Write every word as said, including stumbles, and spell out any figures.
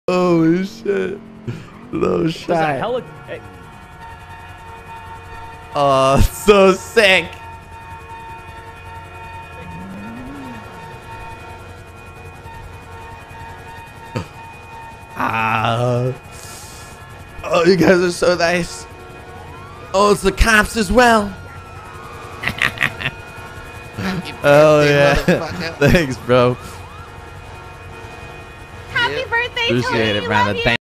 Oh shit. No There's a shot. heli- hey, Oh, so sick. Ah. Oh, you guys are so nice. Oh, it's the cops as well. Oh yeah. Thanks, bro. Happy birthday, Appreciate Tony. it, brother. Love you. Thank